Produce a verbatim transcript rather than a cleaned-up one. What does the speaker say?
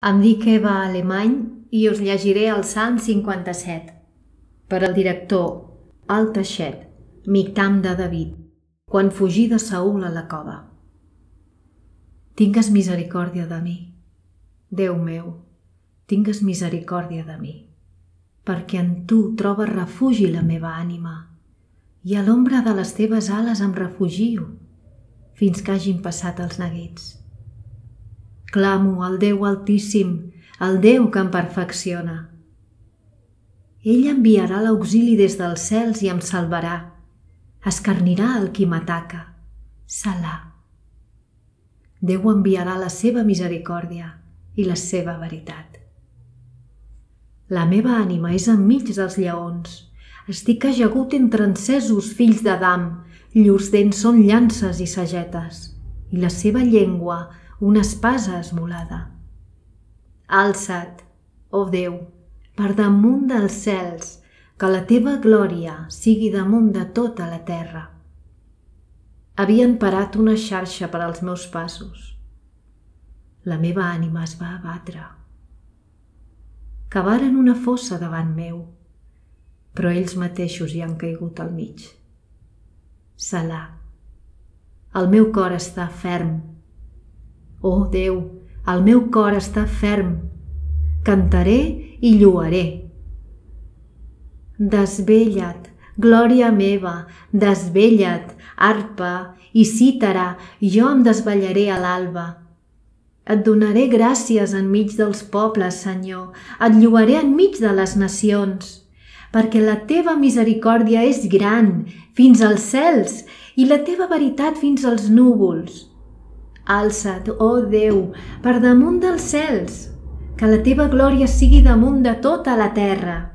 Em dic Eva Alemany i us llegiré el Salm cinquanta-set, per al director Al Taixet, Mictam de David, quan fugí de Saül a la cova. Tingues misericòrdia de mi, Déu meu, tingues misericòrdia de mi, perquè en tu troba refugi la meva ànima, i a l'ombra de les teves ales em refugio, fins que hagin passat els neguits. Clamo al Déu Altíssim, al Déu que em perfecciona. Ell enviarà l'auxili des dels cels i em salvarà, escarnirà el qui m'ataca. Salà. Déu enviarà la seva misericòrdia i la seva veritat. La meva ànima és enmig dels lleons. Estic ajagut entre encesos fills d'Adam, llurs dents són llances i sagetes, i la seva llengua una espasa esmolada. Alça't, ó Déu, per damunt dels cels, que la teva glòria sigui damunt de tota la terra. Havien parat una xarxa per als meus passos. La meva ànima es va abatre. Cavaren una fossa davant meu, però ells mateixos hi han caigut al mig. Salà. El meu cor està ferm. Oh Déu, el meu cor està ferm. Cantaré i lluaré. Desvella't, glòria meva, desvella't, arpa i cítara, jo em desvellaré a l'alba. Et donaré gràcies enmig dels pobles, Senyor, et lluaré enmig de les nacions, perquè la teva misericòrdia és gran fins als cels i la teva veritat fins als núvols. Alça't, ó Déu, per damunt dels cels, que la teva glòria sigui damunt de tota la terra.